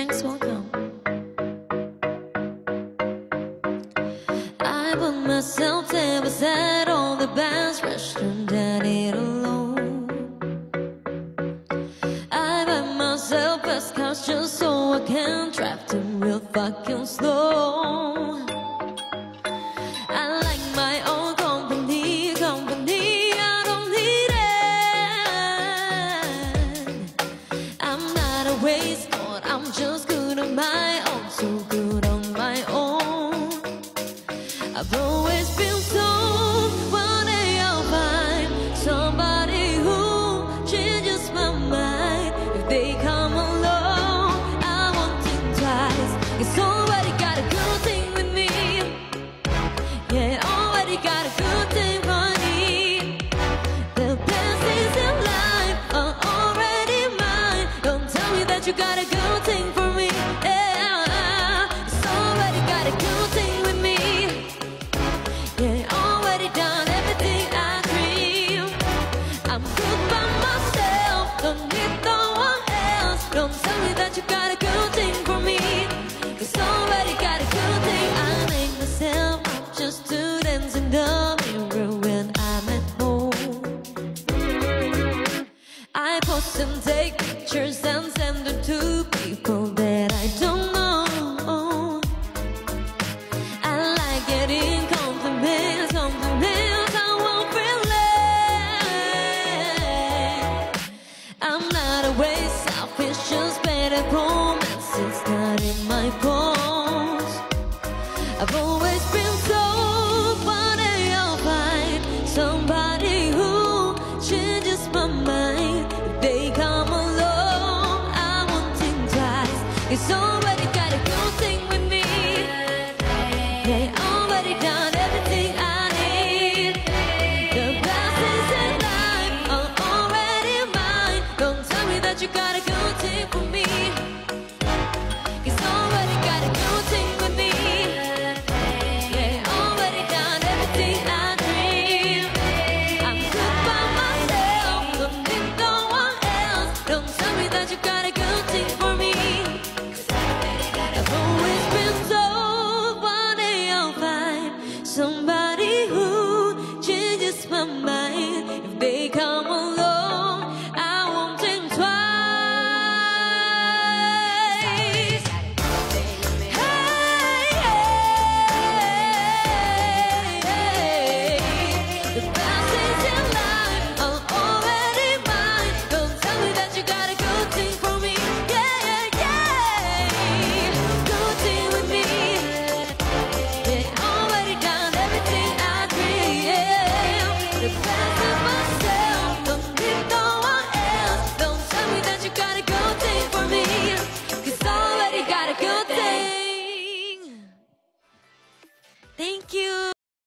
Thanks, welcome. I put myself there beside all the best restaurant and eat alone. I buy myself fast cars just so I can drive them real fucking slow. I like my own company, I don't need it. I'm not a waistcoat, I'm just good on my own, so good on my own. I've always been told one day I'll find somebody who changes my mind. If they come along, I won't think twice, 'cause already got a good thing with me. Yeah, already got a good thing for me. The best things in life are already mine. Don't tell me that you got a good thing for me. Yeah, it's already got a good thing with me. Yeah, already done everything I dream. I'm good by myself, don't need no one else. Don't tell me that you got a good thing for me, 'cause already got a good thing. I make myself up just to dance in the mirror when I'm at home. I post and take pictures and send them to people that I don't know. I like getting compliments I won't relate. I'm not always selfish, just better romance. It's not in my bones. I've always been told one day I'll find somebody who changes my mind. If they come along, I won't think twice. It's already got a good thing with me. Yeah, already done everything I need. The best things in life are already mine. Don't tell me that you got a good thing for me, 'cause already got a good thing with me. Yeah, already done everything I dream. I'm good by myself, don't need no one else. Don't tell me that you got a good thing for me. I've always been told one day I'll find somebody who changes my mind.